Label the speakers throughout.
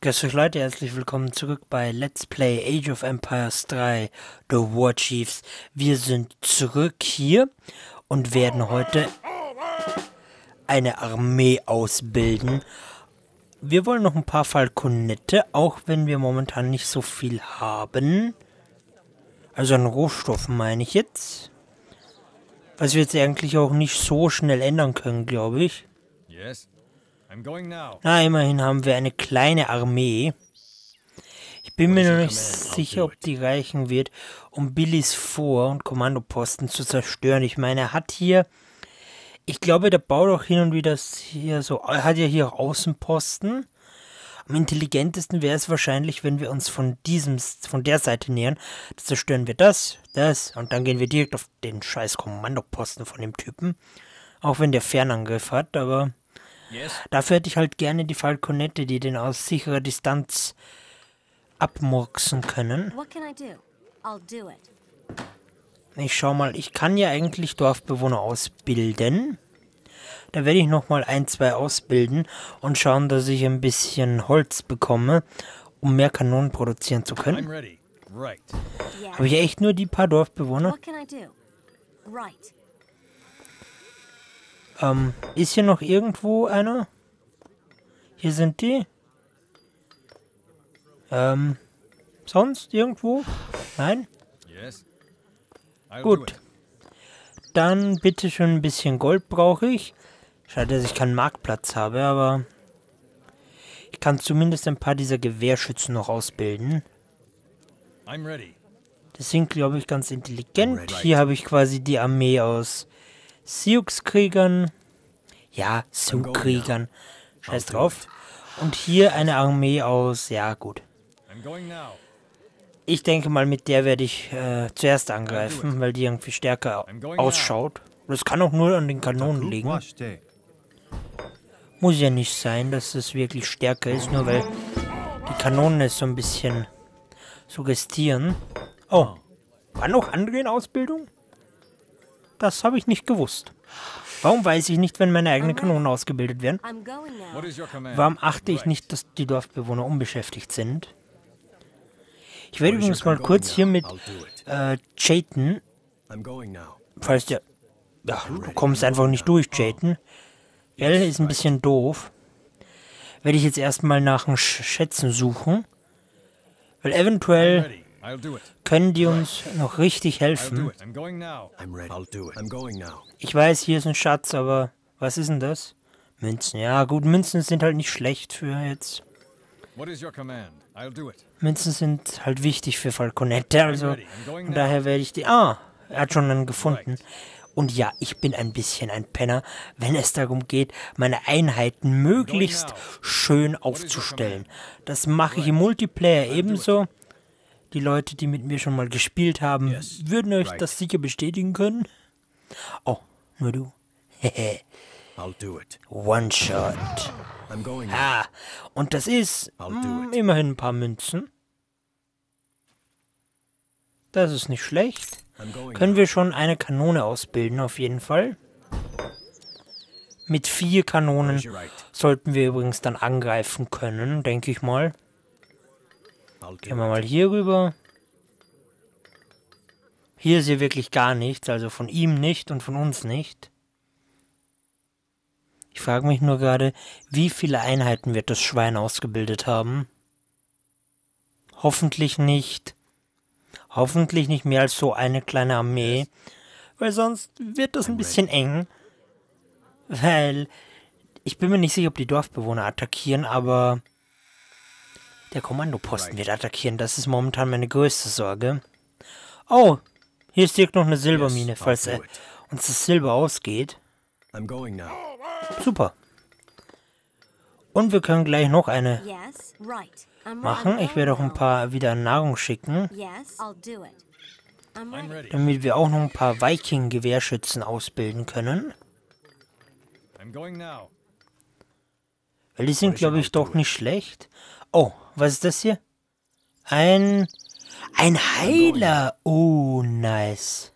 Speaker 1: Grüß euch Leute, herzlich willkommen zurück bei Let's Play Age of Empires 3 The War Chiefs. Wir sind zurück hier und werden heute eine Armee ausbilden. Wir wollen noch ein paar Falkonette, auch wenn wir momentan nicht so viel haben. Also an Rohstoffen meine ich jetzt. Was wir jetzt eigentlich auch nicht so schnell ändern können, glaube ich. Na, immerhin haben wir eine kleine Armee. Ich bin mir noch nicht sicher, ob die reichen wird, um Billys Vor- und Kommandoposten zu zerstören. Ich meine, er hat hier... Ich glaube, der baut auch hin und wieder hier so... Er hat ja hier auch Außenposten. Am intelligentesten wäre es wahrscheinlich, wenn wir uns von der Seite nähern. Da zerstören wir das und dann gehen wir direkt auf den scheiß Kommandoposten von dem Typen. Auch wenn der Fernangriff hat, aber... Dafür hätte ich halt gerne die Falkonette, die den aus sicherer Distanz abmurksen können. Ich schau mal, ich kann ja eigentlich Dorfbewohner ausbilden. Da werde ich nochmal 1, 2 ausbilden und schauen, dass ich ein bisschen Holz bekomme, um mehr Kanonen produzieren zu können. Habe ich echt nur die paar Dorfbewohner? Ist hier noch irgendwo einer? Hier sind die. Sonst irgendwo? Nein? Gut. Dann bitte schon ein bisschen Gold brauche ich. Schade, dass ich keinen Marktplatz habe, aber ich kann zumindest ein paar dieser Gewehrschützen noch ausbilden. Das sind, glaube ich, ganz intelligent. Hier habe ich quasi die Armee aus Sioux-Kriegern. Ja, Sioux-Kriegern. Scheiß drauf. Und hier eine Armee aus... Ja, gut. Ich denke mal, mit der werde ich zuerst angreifen, weil die irgendwie stärker ausschaut. Das kann auch nur an den Kanonen liegen. Muss ja nicht sein, dass es wirklich stärker ist, nur weil die Kanonen es so ein bisschen suggestieren. Oh, war noch andere in Ausbildung? Das habe ich nicht gewusst. Warum weiß ich nicht, wenn meine eigenen Kanonen ausgebildet werden? Warum achte ich nicht, dass die Dorfbewohner unbeschäftigt sind? Ich werde übrigens mal kurz hier mit Jayden, falls der... Ja, du kommst einfach nicht durch, Jayden. Gell, ist ein bisschen doof. Werde ich jetzt erstmal nach den Schätzen suchen. Weil eventuell können die uns noch richtig helfen. Ich weiß, hier ist ein Schatz, aber was ist denn das? Münzen. Ja gut, Münzen sind halt nicht schlecht für jetzt. Münzen sind halt wichtig für Falkonette, also von daher werde ich die... Ah, er hat schon einen gefunden. Und ja, ich bin ein bisschen ein Penner, wenn es darum geht, meine Einheiten möglichst schön aufzustellen. Das mache ich im Multiplayer ebenso. Die Leute, die mit mir schon mal gespielt haben, würden euch das sicher bestätigen können. Oh, nur du. Hehe. One-Shot. Ah, und das ist immerhin ein paar Münzen. Das ist nicht schlecht. Können wir schon eine Kanone ausbilden, auf jeden Fall. Mit 4 Kanonen sollten wir übrigens dann angreifen können, denke ich mal. Gehen wir mal hier rüber. Hier ist hier wirklich gar nichts, also von ihm nicht und von uns nicht. Ich frage mich nur gerade, wie viele Einheiten wird das Schwein ausgebildet haben? Hoffentlich nicht mehr als so eine kleine Armee, weil sonst wird das ein bisschen eng. Weil ich bin mir nicht sicher, ob die Dorfbewohner attackieren, aber der Kommandoposten wird attackieren. Das ist momentan meine größte Sorge. Oh, hier ist direkt noch eine Silbermine, falls uns das Silber ausgeht. Super. Und wir können gleich noch eine machen. Ich werde auch ein paar wieder Nahrung schicken. Damit wir auch noch ein paar Viking-Gewehrschützen ausbilden können. Weil die sind, glaube ich, doch nicht schlecht. Oh, was ist das hier? Ein Heiler. Oh, nice.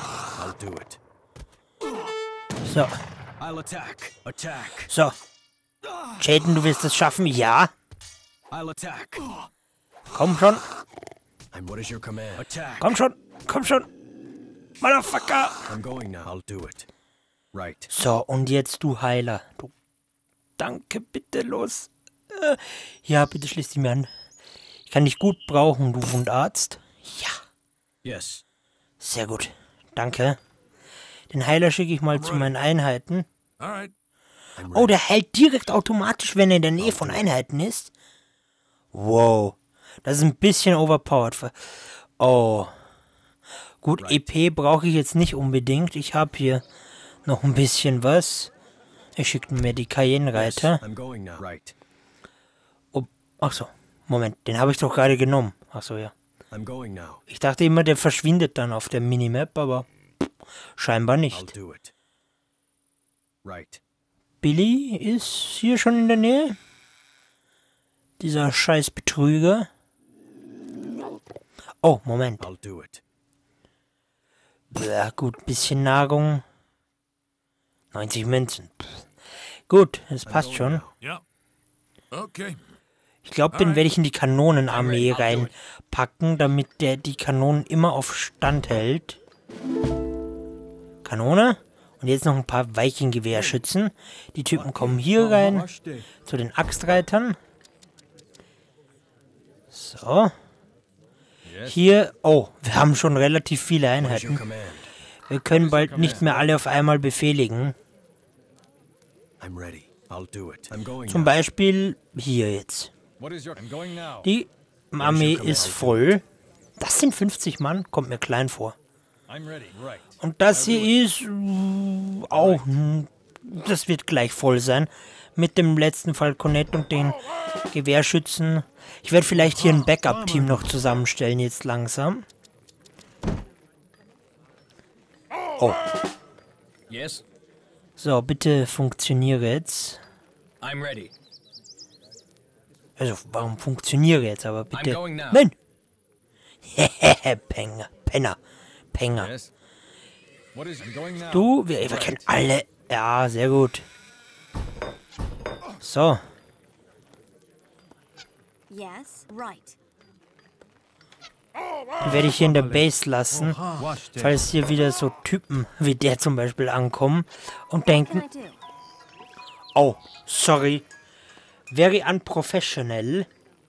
Speaker 1: So. So. Jaden, du wirst es schaffen? Ja.
Speaker 2: I'll attack.
Speaker 1: Komm schon.
Speaker 2: And what is your command? Attack.
Speaker 1: Komm schon. Komm schon. Motherfucker.
Speaker 2: I'm going now. I'll do it. Right.
Speaker 1: So, und jetzt du Heiler. Du. Danke, bitte, los. Ja, bitte schließ dich mir an. Ich kann dich gut brauchen, du Wundarzt. Ja.
Speaker 2: Yes.
Speaker 1: Sehr gut. Danke. Den Heiler schicke ich mal zu meinen Einheiten.
Speaker 3: All right.
Speaker 1: Oh, der heilt direkt automatisch, wenn er in der Nähe von Einheiten ist. Wow. Das ist ein bisschen overpowered. Oh. Gut, EP brauche ich jetzt nicht unbedingt. Ich habe hier noch ein bisschen was. Ich schicke mir die Cayenne-Reiter.
Speaker 2: I'm going now. Right.
Speaker 1: Oh, ach so. Moment, den habe ich doch gerade genommen. Ach so, ja.
Speaker 2: I'm going now.
Speaker 1: Ich dachte immer, der verschwindet dann auf der Minimap, aber scheinbar
Speaker 2: I'll
Speaker 1: nicht.
Speaker 2: do it. Right.
Speaker 1: Billy ist hier schon in der Nähe. Dieser scheiß Betrüger. Oh, Moment.
Speaker 2: I'll do it.
Speaker 1: Ja, gut, bisschen Nahrung. 90 Münzen. Gut, das passt schon.
Speaker 3: Yeah. Okay.
Speaker 1: Ich glaube, den werde ich in die Kanonenarmee reinpacken, damit der die Kanonen immer auf Stand hält. Kanone. Und jetzt noch ein paar Viking-Gewehrschützen. Die Typen kommen hier rein, zu den Axtreitern. So. Hier, oh, wir haben schon relativ viele
Speaker 2: What is your
Speaker 1: Einheiten.
Speaker 2: command?
Speaker 1: Wir können bald nicht mehr alle auf einmal befehligen.
Speaker 2: I'm ready. I'll do it. I'm going
Speaker 1: Zum
Speaker 2: now.
Speaker 1: Beispiel hier jetzt.
Speaker 3: What is your? I'm going now.
Speaker 1: Die Armee ist voll. Das sind 50 Mann, kommt mir klein vor.
Speaker 3: I'm ready. Right.
Speaker 1: Und das hier ist auch, das wird gleich voll sein. Mit dem letzten Falconet und den Gewehrschützen. Ich werde vielleicht hier ein Backup-Team noch zusammenstellen, jetzt langsam. Oh,
Speaker 2: Yes.
Speaker 1: so, bitte funktioniere jetzt.
Speaker 2: I'm ready.
Speaker 1: Also, warum funktioniere jetzt, aber bitte.
Speaker 2: I'm going now.
Speaker 1: Nein! Penner.
Speaker 3: Yes. What is? I'm going now.
Speaker 1: Du, wir können alle. Ja, sehr gut. So,
Speaker 4: Yes, right.
Speaker 1: die werde ich hier in der Base lassen, falls hier wieder so Typen wie der zum Beispiel ankommen und
Speaker 4: Can
Speaker 1: denken,
Speaker 4: I do?
Speaker 1: oh, sorry, very unprofessional.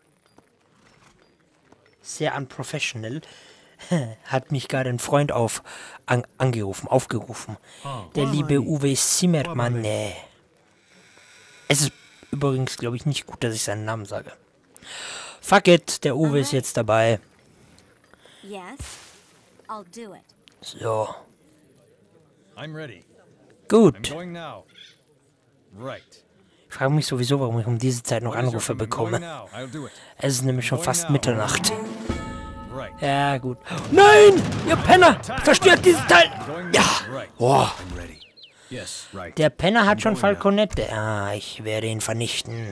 Speaker 1: Sehr unprofessional. Hat mich gerade ein Freund aufgerufen. Der liebe Uwe Zimmermann. Nee. Es ist übrigens, glaube ich, nicht gut, dass ich seinen Namen sage. Fuck it, der Uwe ist jetzt dabei.
Speaker 4: Yes, I'll do it.
Speaker 1: So,
Speaker 3: I'm ready. I'm
Speaker 1: gut.
Speaker 3: going now. Right.
Speaker 1: Ich frage mich sowieso, warum ich um diese Zeit noch
Speaker 3: What is your
Speaker 1: Anrufe
Speaker 3: command? I'm going
Speaker 1: bekomme.
Speaker 3: now. I'll do it.
Speaker 1: Es ist nämlich schon fast Mitternacht.
Speaker 3: Right.
Speaker 1: Ja, gut. Nein! Ihr Penner! Zerstört dieses Teil!
Speaker 3: Going
Speaker 1: Ja!
Speaker 3: now. Right.
Speaker 1: Boah,
Speaker 2: I'm ready. Yes. Right.
Speaker 1: der Penner hat schon Falconette. Ah, ich werde ihn vernichten.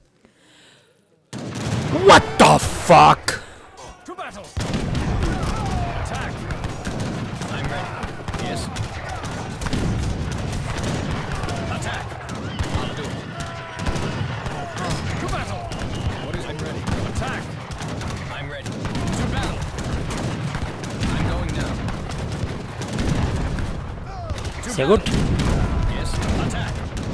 Speaker 1: What the fuck?
Speaker 3: To battle. Attack.
Speaker 2: I'm ready. Yes. Attack. I'll do it.
Speaker 3: To battle. What is? I'm ready. Attack.
Speaker 2: I'm ready. To battle. I'm going now.
Speaker 1: Sehr gut.
Speaker 2: Yes. Attack.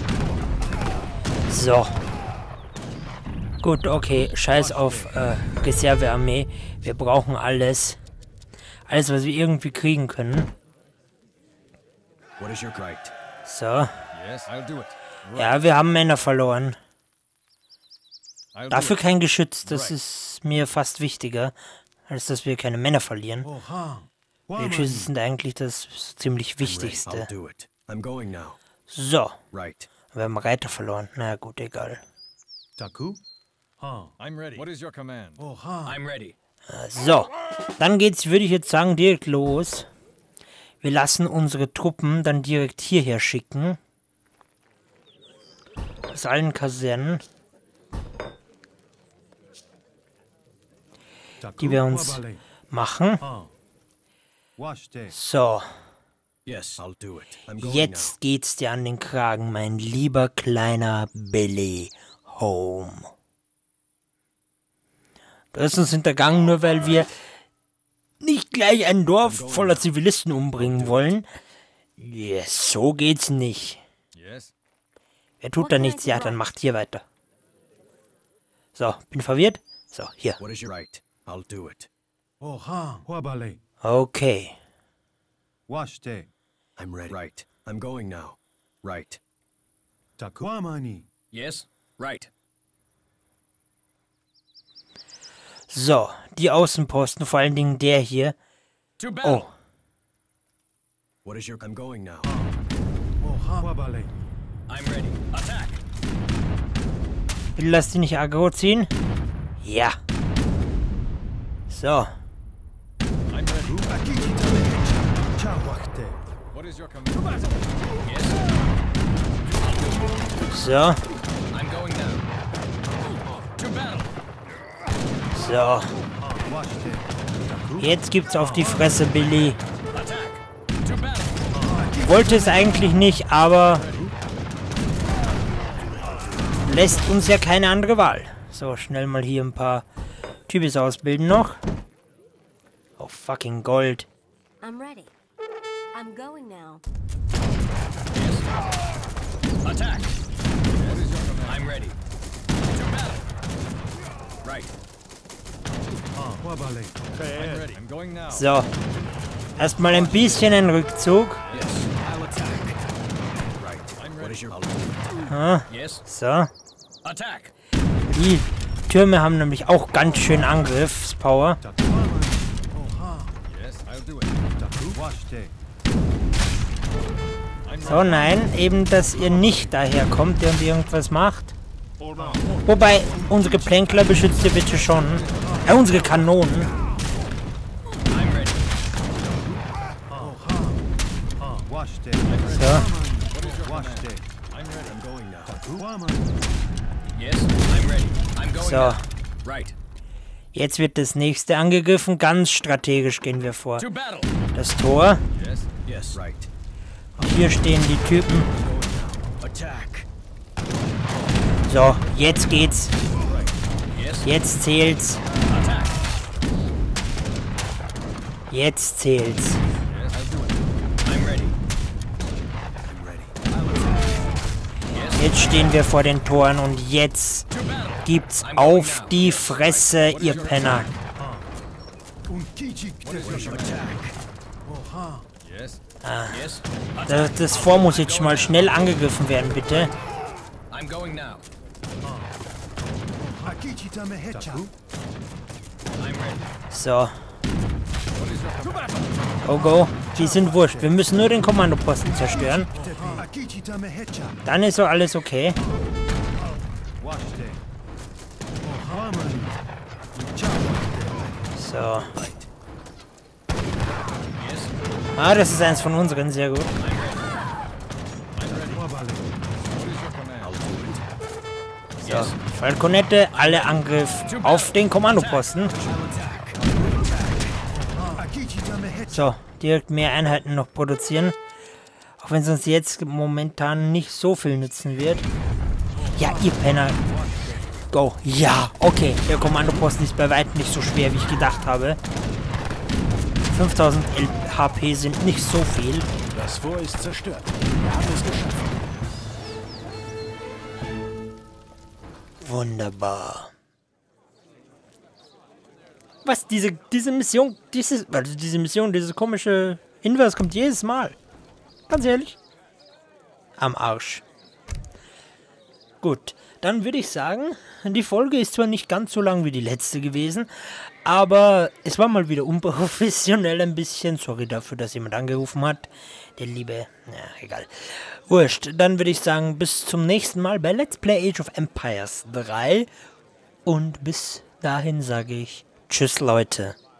Speaker 1: So. Gut, okay. Scheiß auf Reservearmee. Wir brauchen alles. Alles, was wir irgendwie kriegen können.
Speaker 2: What is your right?
Speaker 1: So.
Speaker 3: Yes, I'll do it. Right.
Speaker 1: Ja, wir haben Männer verloren.
Speaker 3: I'll do
Speaker 1: Dafür
Speaker 3: it.
Speaker 1: kein Geschütz. Das ist mir fast wichtiger, als dass wir keine Männer verlieren. Die Geschütze sind eigentlich das ziemlich
Speaker 2: I'll
Speaker 1: Wichtigste.
Speaker 2: do it. I'm going now.
Speaker 1: So.
Speaker 2: Right.
Speaker 1: Wir haben Reiter verloren. Na gut, egal.
Speaker 5: Taku?
Speaker 3: I'm ready. What is your command?
Speaker 2: I'm ready.
Speaker 1: So. Dann geht's, würde ich jetzt sagen, direkt los. Wir lassen unsere Truppen dann direkt hierher schicken. Aus allen Kasernen, die wir uns machen. So.
Speaker 2: Yes, I'll do it. I'm going
Speaker 1: Jetzt geht's dir an den Kragen, mein lieber kleiner Billy Home. Du hast uns hintergangen, nur weil wir nicht gleich ein Dorf voller Zivilisten umbringen wollen. Yes, so geht's nicht.
Speaker 3: Yes.
Speaker 1: Wer tut da nichts? Ja, dann macht hier weiter. So, bin verwirrt. So, hier.
Speaker 2: now. What is your right? I'll do it.
Speaker 5: Oha, Wabale,
Speaker 1: Okay.
Speaker 5: Washte,
Speaker 2: I'm ready. Right. I'm going now. Right.
Speaker 5: Takwamani,
Speaker 3: Yes. Right.
Speaker 1: So, die Außenposten, vor allen Dingen der hier.
Speaker 3: To battle.
Speaker 1: Oh,
Speaker 2: What is your... I'm going now.
Speaker 5: Oha, Wabale,
Speaker 3: I'm ready. Attack.
Speaker 1: lass die nicht aggro ziehen. Ja. So,
Speaker 3: I'm ready.
Speaker 5: Akikitame, Chawachte,
Speaker 3: What is your command? To battle. Yes.
Speaker 1: so,
Speaker 3: I'm going now. To battle.
Speaker 1: so.
Speaker 5: Washte,
Speaker 1: Jetzt gibt's auf die Fresse, Billy.
Speaker 3: Attack. To battle.
Speaker 1: Wollte es eigentlich nicht, aber lässt uns ja keine andere Wahl. So, schnell mal hier ein paar Types ausbilden noch. Oh, fucking Gold.
Speaker 4: I'm ready. I'm going now.
Speaker 3: Attack. What is your command? I'm ready. To battle. Right.
Speaker 5: Wabale,
Speaker 3: I'm ready. I'm going now.
Speaker 1: So, erstmal ein bisschen ein Rückzug.
Speaker 3: Yes.
Speaker 2: I'll attack. Right.
Speaker 3: I'm
Speaker 2: What
Speaker 3: ready.
Speaker 2: is your... I'll do it.
Speaker 3: Yes.
Speaker 1: So,
Speaker 3: Attack.
Speaker 1: die Türme haben nämlich auch ganz schön Angriffspower.
Speaker 5: Takwamani, Oha,
Speaker 3: Yes. I'll do it.
Speaker 5: Washte,
Speaker 3: I'm
Speaker 1: So, nein, eben, dass ihr nicht daherkommt und irgendwas macht. Wobei, unsere Plänkler beschützt ihr bitte schon. Unsere Kanonen.
Speaker 3: I'm ready.
Speaker 5: Washte,
Speaker 1: So,
Speaker 5: Washte,
Speaker 3: I'm ready.
Speaker 2: I'm going now.
Speaker 5: Takwamani,
Speaker 3: Yes. I'm ready. I'm going
Speaker 1: so.
Speaker 3: now. Right.
Speaker 1: Jetzt wird das nächste angegriffen. Ganz strategisch gehen wir vor.
Speaker 3: To battle.
Speaker 1: Das Tor.
Speaker 3: Yes.
Speaker 2: Yes. Right.
Speaker 1: Hier stehen die Typen.
Speaker 2: Attack.
Speaker 1: So, jetzt geht's.
Speaker 3: Yes.
Speaker 1: Jetzt zählt's.
Speaker 3: Attack.
Speaker 1: Jetzt zählt's.
Speaker 3: Yes. I'll do it. I'm ready.
Speaker 2: I'm ready.
Speaker 3: Yes.
Speaker 1: Jetzt stehen wir vor den Toren und jetzt
Speaker 3: To battle.
Speaker 1: gibt's auf die Fresse, ihr Penner.
Speaker 5: Unkichik, Oha,
Speaker 3: Yes.
Speaker 1: Ah.
Speaker 3: Yes.
Speaker 1: Das Fort muss jetzt mal schnell angegriffen werden, bitte.
Speaker 3: I'm going now.
Speaker 5: Akichitame Hecha,
Speaker 3: I'm ready.
Speaker 1: So,
Speaker 3: What is your to battle?
Speaker 1: go, go. Die sind wurscht. Wir müssen nur den Kommandoposten zerstören.
Speaker 5: Akichitame Hecha,
Speaker 1: Dann ist so alles okay.
Speaker 5: Washte, Ohamani, Chawachte,
Speaker 1: So.
Speaker 3: Yes.
Speaker 1: Ah, das ist eins von unseren. Sehr gut.
Speaker 5: Wabale,
Speaker 3: What is your command?
Speaker 1: So, Falconette, alle Angriff auf den Kommandoposten.
Speaker 5: Akichitame Hecha,
Speaker 1: So, direkt mehr Einheiten noch produzieren. Auch wenn es uns jetzt momentan nicht so viel nützen wird. Ja, ihr Penner. Go. Ja, okay. Der Kommandoposten ist bei weitem nicht so schwer, wie ich gedacht habe. 5000 HP sind nicht so viel.
Speaker 2: Das Fort ist zerstört. Wir haben es geschafft.
Speaker 1: Wunderbar. Was, diese Mission, dieses komische Hinweis kommt jedes Mal. Ganz ehrlich. Am Arsch. Gut, dann würde ich sagen, die Folge ist zwar nicht ganz so lang wie die letzte gewesen, aber es war mal wieder unprofessionell ein bisschen. Sorry dafür, dass jemand angerufen hat. Der liebe, ja, egal. Wurscht, dann würde ich sagen, bis zum nächsten Mal bei Let's Play Age of Empires 3. Und bis dahin sage ich Tschüss, Leute.